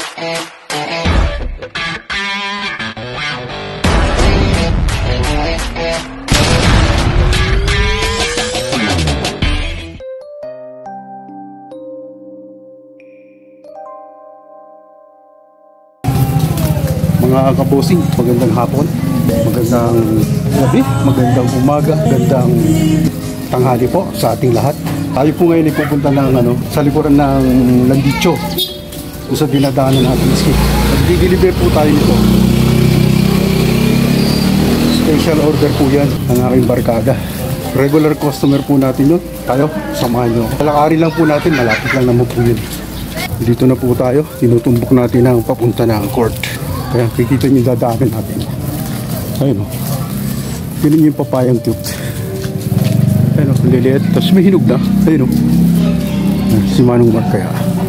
Mga kabosing, magandang hapon, magandang gabi, magandang umaga, magandang tanghali po sa ating lahat. Tayo po ngayon ay pupunta ng sa likuran ng Landicho, kung sa dinadaanan natin ski. Nag-deliver po tayo nito. Special order po yan ng aking barkada. Regular customer po natin yun. Tayo, samahan nyo. Kalakarin lang po natin, malapit lang naman po yun. Dito na po tayo, tinutumbok natin ang papunta ng court. Kaya kikita nyo yung dadaanan natin. Ayun o. Yun yung papayang cute. Ayun o, liliit. Tapos may hinog na. Ayun o. Si Manong Mark kaya.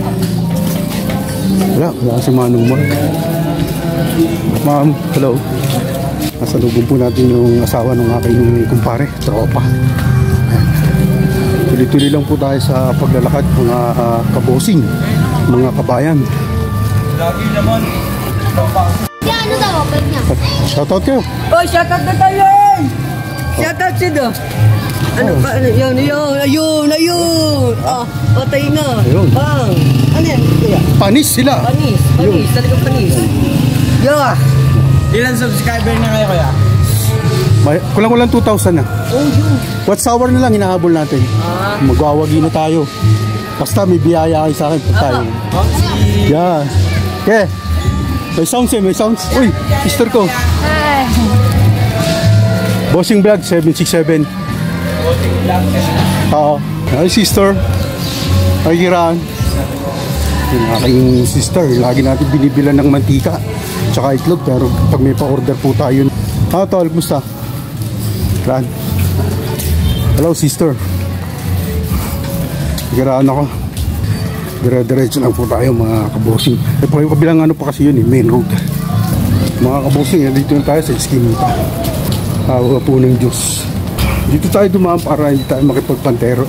Wala si Manong Mark. Ma'am, hello. Nasa lubong po natin yung asawa ng aking kumpare, tropa. Tuloy-tuloy lang po tayo sa paglalakad, mga kabosing, mga kabayan. Lagi naman. Ano daw? Shoutout kayo. Oh, shoutout na tayo! Shoutout sino? Ano pa? Ayun! Ah, patay na. Ayun. Bang! Ano yan? Panis sila. Panis. Talagang panis. Yeah! Ilan subscriber na kayo kaya? Kulang-kulang 2,000 na. Oh, yun. Watch hour na lang hinahabol natin. Magwawagi na tayo. Basta may biyaya kayo sa akin pag tayo. Yeah. Okay. May sounds may sounds. Uy, sister ko. Hi. Bossing Vlog 767. Oo. Hi sister. Hi Kiran. Yung aking sister. Lagi natin binibilan ng mantika tsaka itlog. Pero pag may pa-order po tayo. Tol, kumusta? Kiran. Hello sister. Kiran ako. Dire-diretso lang po tayo mga kabosing. E po yung kabilang pa kasi yun main road. Mga kabosing, dito na tayo sa Eskinita. Awa po ng Diyos. Dito tayo dumaan para hindi tayo makipagpatintero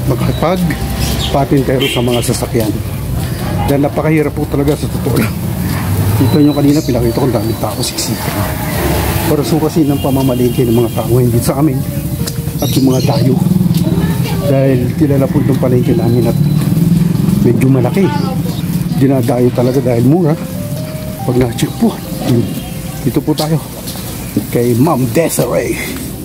sa mga sasakyan. Dahil napakahirap po talaga sa totoo lang. Dito nyo kanina pinakita kong daming tao siksika. Pero so kasi ng pamamalingki ng mga tao hindi sa amin at yung mga tayo. Dahil kilala po itong palengke namin at medyo malaki. Dinadayo talaga dahil mura. Pag na-check po, dito po tayo kay Ma'am Desiree.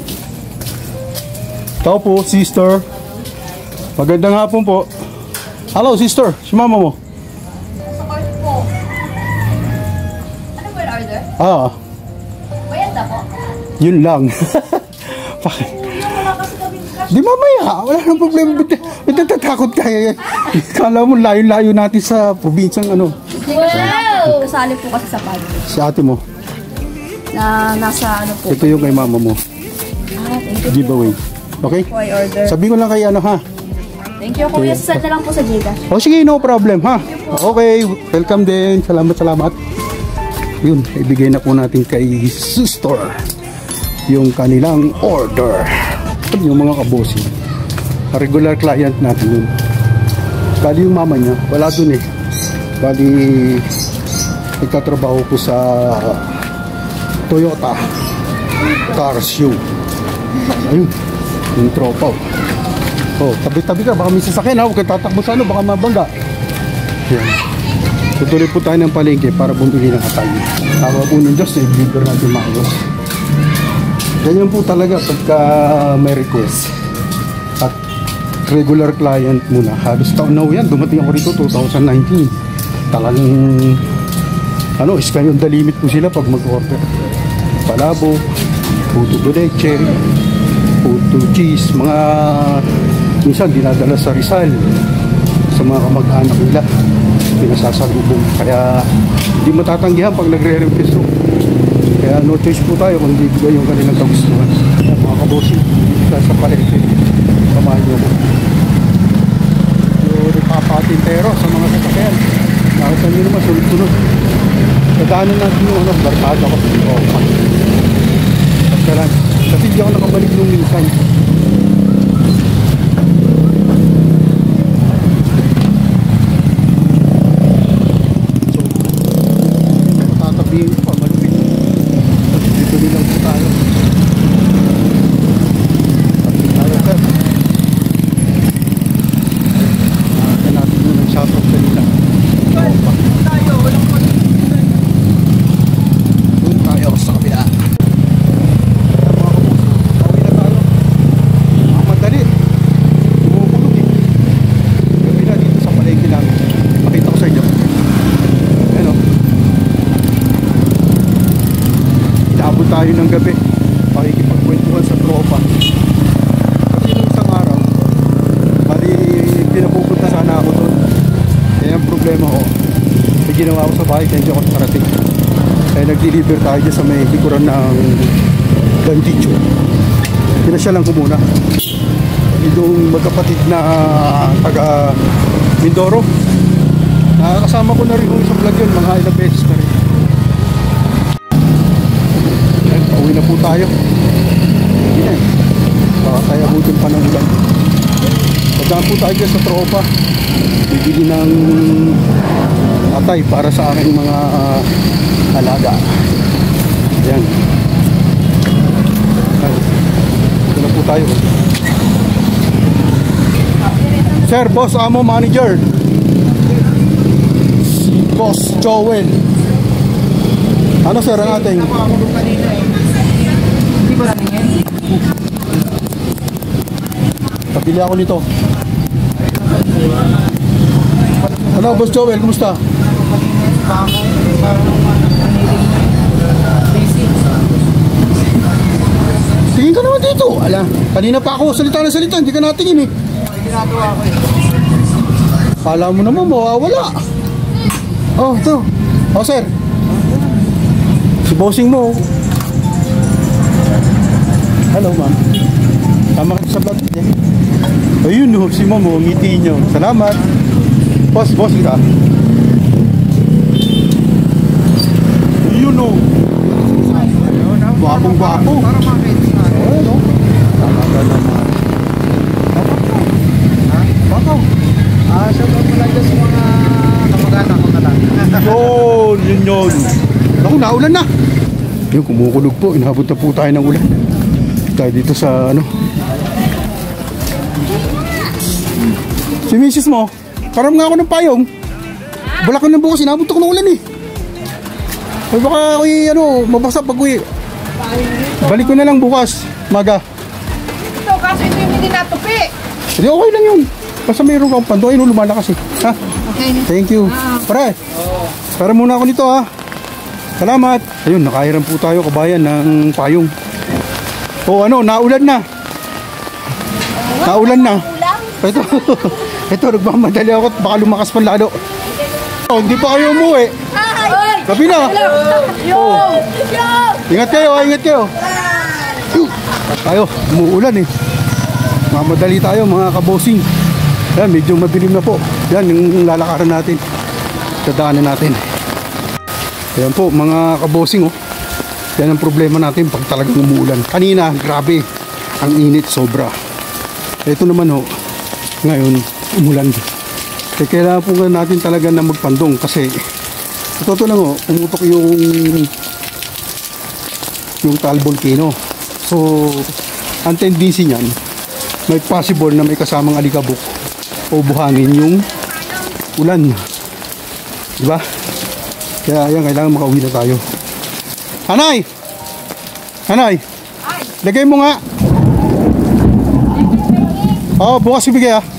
Tao po, sister. Magandang hapon po. Hello, sister. Si mama mo. Sa court po. Ano po yung order? Bayad na po. Yun lang. Di mamaya, wala nang problema. Ba't natatakot kayo? Kala mo layo-layo natin sa probinsyang Wow! Kasali po kasi sa pag. Si ate mo. Na nasa ano po. Ito yung kay mama mo. Thank you. Giveaway. Okay? Po yung order. Sabi ko lang kay ha. Thank you kuya. Send na lang po sa Gcash. O sige, no problem ha. Okay, welcome din. Salamat. Yun, ibigay na po natin kay sister yung kanilang order. Yung mga kabosing, regular client natin yun. Bali yung mama niya, wala dun eh. Bali nagtatrabaho ko sa Toyota Car Show. Ayun, yung tropa. Oh, tabi-tabi ka, baka may sasakyan ha. Huwag kang tatakbo sa baka mabangga. Yan. Tutuloy po tayo ng palengke para bumili ng atay. Tawa po ng Diyos, i-deliver natin maayos. Ganyan po talaga pagka may request at regular client muna. Halos taon na yan. Dumating ako rito 2019. Talagang sky on the limit po sila pag mag-order. Palabo, puto de leche, puto cheese, mga minsan dinadala sa Rizal sa mga kamag-anak nila. Pinasasalubong. Kaya hindi matatanggihan pag nagre-request. Kaya no choice po tayo kung hindi bigay yung kanilang kagustuhan. Mga kabosing, dito sa palengke. Samahan nyo ko. Yung ipapatintero sa mga sasakyan. Nakita nyo naman, sunod-sunod. Nadaanan natin yung barkada ko. Kasi hindi ako nakabalik nung minsan. problema ko. May ginawa ko sa bahay kaya hindi ako nakarating. Kaya nag-deliver tayo dyan sa may likuran ng Bandicho. Pinasya lang ko muna. Itong magkapatid na taga Mindoro. Nakakasama ko na rin kung isang vlog yun, mga ilang beses na rin. Ayan, pauwi na po tayo. Hindi na eh. Baka kaya butin pa ng ulan. Pagkaan po tayo dyan sa tropa. Bibili ng atay para sa aking mga alaga. Ayan. Ito na po tayo. Sir, boss, amo, manager. Boss Joel. Ano sir ang ating? Hindi ba natin yan? Pabili ako nito. Ano, Boss Joel, kumusta? Tingin ka naman dito. Ala, kanina pa ako salita na salita, hindi ka natingin eh. Ginagawa ko eh. Kala mo naman mawawala. Oh, ito. Oh, sir. Si bossing mo. Hello, ma'am. Tama ka sa vlog niya. Ayun, no, si ma'am, ngiti nyo. Salamat. Boss, ka. Ayun, no. Gwapong-gwapo. Para makita nga. Ayun, no. Talaga naman. Bakaw. Shout out mo lang dyan sa mga kamag-anak ko na lang. Yun. Naku, naulan na. Yung kumukulog po, inabot na po tayo ng ulan. Tayo dito sa ano. Si misis mo, karam nga ako ng payong. Balak ko ng bukas, inabot ako ng ulan eh. Ay baka ako mabasa pag uwi. Balik ko na lang bukas, maga. Ito, kaso ito yung hindi natupi. Hindi, okay lang yun. Basta mayroon kang pando, ayun, lumalakas eh. Ha? Okay. Thank you. Pare, para muna ako nito ha. Salamat. Ayun, nakahiram po tayo kabayan ng payong. O ano, naulan na. Naulan na. Ito, nagmamadali ako at baka lumakas pa lalo. Oh, hindi pa kayo umuwi. Gabi na. Oh. Ingat kayo. Tayo, umuulan eh. Mamadali tayo mga kabosing. Yan, medyo madilim na po. Yan, yung lalakaran natin. Dadaanan natin. Ayan po, mga kabosing oh. Yan ang problema natin pag talagang umuulan. Kanina, grabe. Ang init, sobra. Ito naman oh, ngayon, umulan. Kaya kailangan po natin talaga na magpandong kasi ito lang oh, umutok yung Taal Volcano. So, ang tendency niyan, may possible na may kasamang alikabok o buhangin yung ulan. Diba? Kaya yan, kailangan makauwi na tayo. Hanay! Lagay mo nga. Bukas ibigay ah.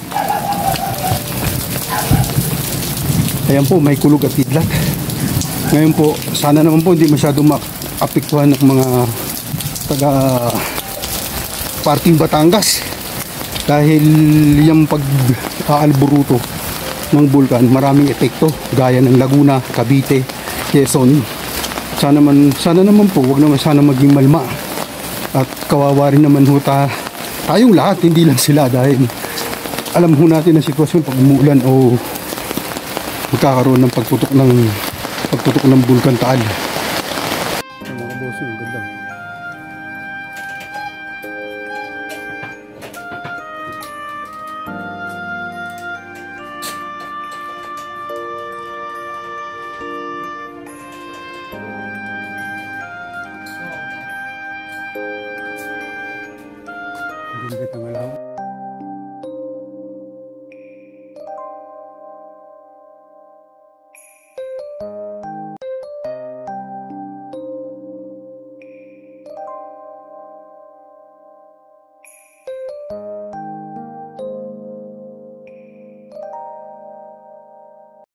Ayan po, may kulog at kidlat. Ngayon po, sana naman po hindi masyadong apektuhan ng mga taga parting Batangas. Dahil yung pag-aalburuto ng bulkan, maraming epekto gaya ng Laguna, Cavite, Quezon. Sana naman po, wag naman sana maging malma. At kawawa rin naman ho tayong lahat, hindi lang sila dahil alam ho natin ang sitwasyon pag umuulan o magkakaroon ng pagtutok ng bulkan Taal. Mga bossing, ganda. Ganda ng alaw.